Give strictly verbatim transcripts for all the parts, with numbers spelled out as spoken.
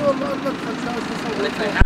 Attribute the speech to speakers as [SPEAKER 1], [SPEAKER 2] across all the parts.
[SPEAKER 1] والله انك خشاش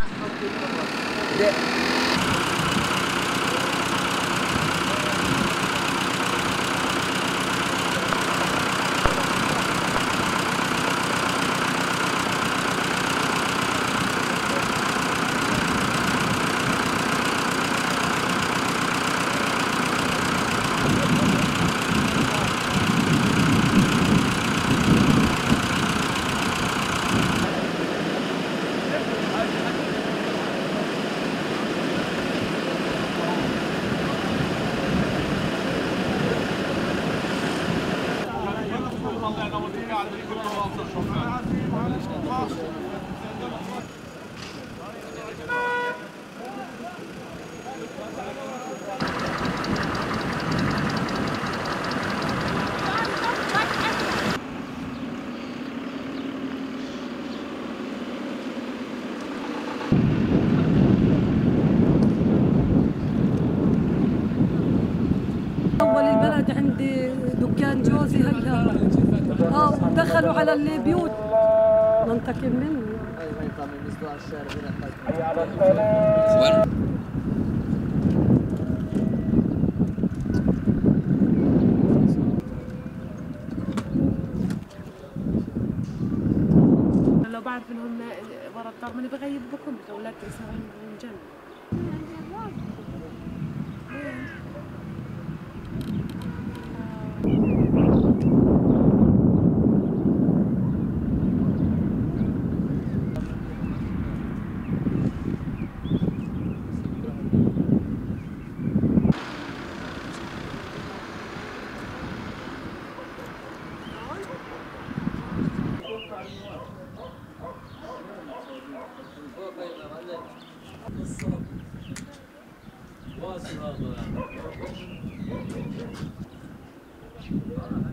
[SPEAKER 2] أول البلد عندي دكان جوزي هيها اه ودخلوا على البيوت منطقة مني.
[SPEAKER 3] ايوه يطلع من مصدوع الشارع هنا.
[SPEAKER 4] لو بعرف انهم ورا الدار ماني بغيب بكم الاولاد يسوون من جنب.
[SPEAKER 3] واصل هذا